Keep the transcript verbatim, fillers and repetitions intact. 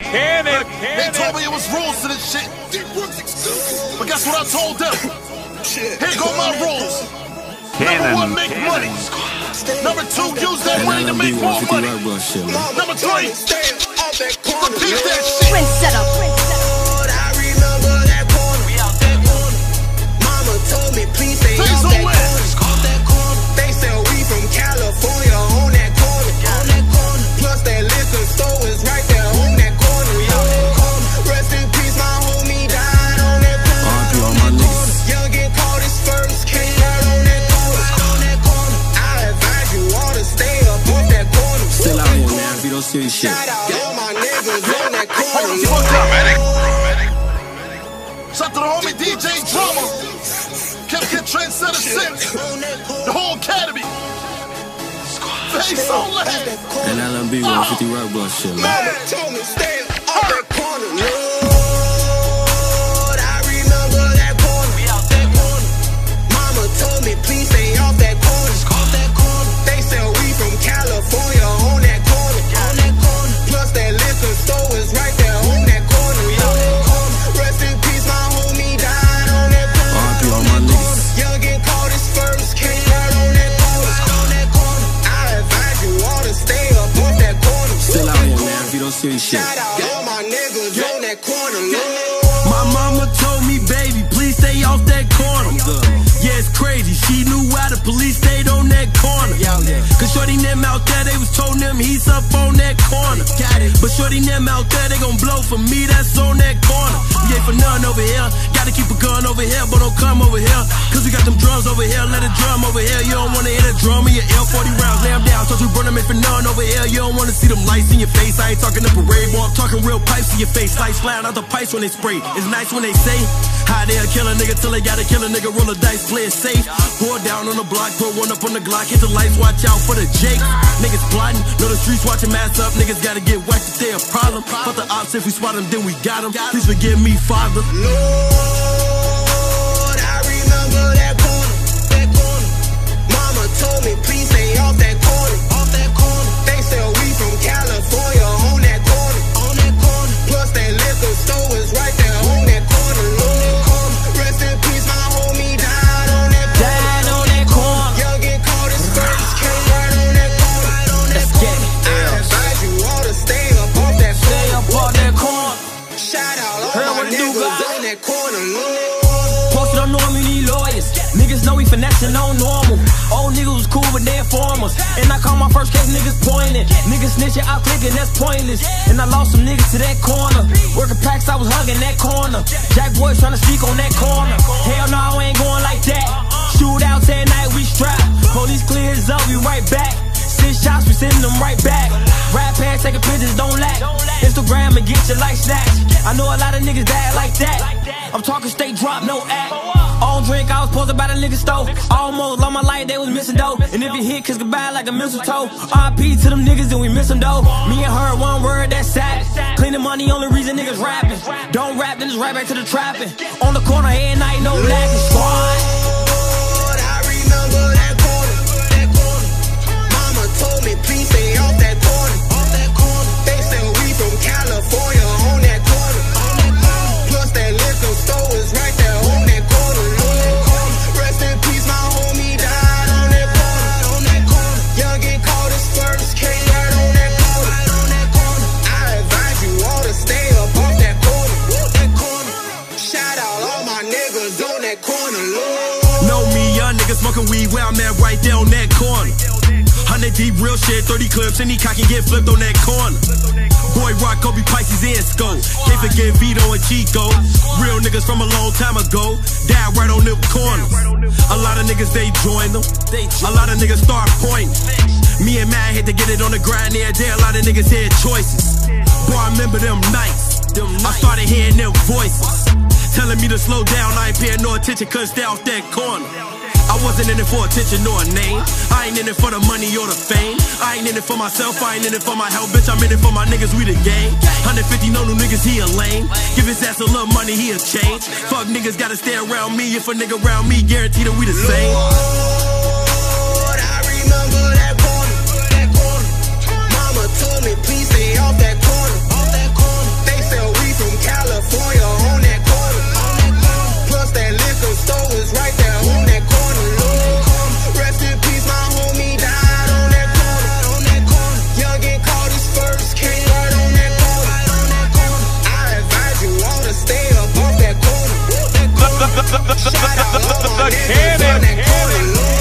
cannon. They told me it was rules to this shit. But guess what I told them? Here go my rules. Number one, make money. Number two, use that money to make more money. Number three, repeat that shit. Prince set up. I remember that corner. Mama told me please stay Please off don't that corner. They sell weed from California on that corner. Plus that liquor store is right there on that corner. Rest in peace, my homie died on that corner. Youngin caught his first case right on that corner. I advise you all to stay up off that corner. Still out here, man. Vito City shit. Shout out all my niggas on that corner. Shout to the homie D J Drama. Kept Kid Trendsetter six. The whole academy. Face on land. And L M B one fifty Rock Bus shit, man. Mama told me stay off that corner. Lord, I remember that corner. Mama told me please stay off that corner. They sell weed from California on that corner. Plus that liquor store is right there on that corner. Rest in peace, my homie died on that corner. R I P all my niggas. Youngin caught his first case right on that corner. I advise you all to stay up off that corner. Still out here, man. Vito City shit. Shout out all my niggas on that corner. My mama told me, baby, please stay off that corner. Yeah, it's crazy. She knew why the police stayed on that corner. Cause shorty them out there, they was told them he's up on that corner. But shorty them out there, they gon' blow for me, that's on that corner. We ain't for none over here. Gotta keep a gun over here, but don't come over here. Cause we got them drums over here, let it drum over here. You don't wanna hear the drum in your L forty rounds, lay them down. So we burn them in for none over here. You don't wanna see them lights in your face. I ain't talking the parade, boy, I'm talking real pipes in your face. Lights flying out the pipes when they spray. It's nice when they say how they'll kill a nigga till they gotta kill a nigga. Roll a dice, play it safe. Pour down on the block, put one up on the Glock. Hit the lights, watch out for the Jake. Niggas plotting, know the streets watching mass up. Niggas gotta get whacked if they a problem. Fuck the ops, if we spot them, then we got them. Please forgive me, Father. Lord, I remember that corner. Mama told me please stay off that corner. They sell weed from California on that corner. Plus that liquor store is right there on that corner. Rest in peace, my homie died on that corner. Died on that corner. Youngin caught his first came right on that corner. Let's get it. I advise you all to stay up off that corner. Stay up off that corner. Shout out all Heard my what it do, niggas God? on that corner. Posted on normal, you need lawyers. Niggas know we finessing on normal. Old niggas was cool, but they informers. And I call my first case, niggas pointing. Niggas snitching, out clicking, that's pointless. And I lost some niggas to that corner. Working packs, I was hugging that corner. Jack boys trying to speak on that corner. Hell no, I ain't going like that. Shootouts at night, we strap. Police clears up, we right back. Six shots, we sending them right back. Rap pants, taking pictures, don't lack. Instagram and get your life snatched. I know a lot of niggas that like that. I'm talking straight drop, no act. On drink, I was posted by the nigga stove. Almost lost my life, they was missing dough. And if you hit, kiss goodbye like a mistletoe. R I P to them niggas, and we miss them though. Me and her, one word, that's sad. Clean the money, only reason niggas rapping. Don't rap, then just right back to the trapping. On the corner, every night, no lacking. Squad. Lord, I remember that corner. Mama told me please stay off that corner. They sell weed from California on that corner. Plus that liquor store is right there on that corner. Rest in peace, my homie died on that corner. Youngin caught his first case right on that corner. I advise you all to stay up off that corner. Shout out all my niggas on that corner. Know me, young nigga smoking weed where I'm at, right there on that corner. Hundred deep, real shit, thirty clips, any cock can get flipped on that corner. Boy Rock, Kobe Pisces, and Scope. Can't forget Vito and Chico. Real niggas from a long time ago. Died right on them corners. A lot of niggas, they join them. A lot of niggas start pointing. Me and Matt had to get it on the grind every day. A lot of niggas had choices. Boy, I remember them nights. I started hearing them voices telling me to slow down. I ain't paying no attention, cause stay off that corner. I wasn't in it for attention or a name. I ain't in it for the money or the fame. I ain't in it for myself, I ain't in it for my health. Bitch, I'm in it for my niggas, we the gang. one fifty, no new niggas, he a lame. Give his ass a little money, he a change. Fuck niggas gotta stay around me. If a nigga around me, guarantee that we the same. Lord, I remember that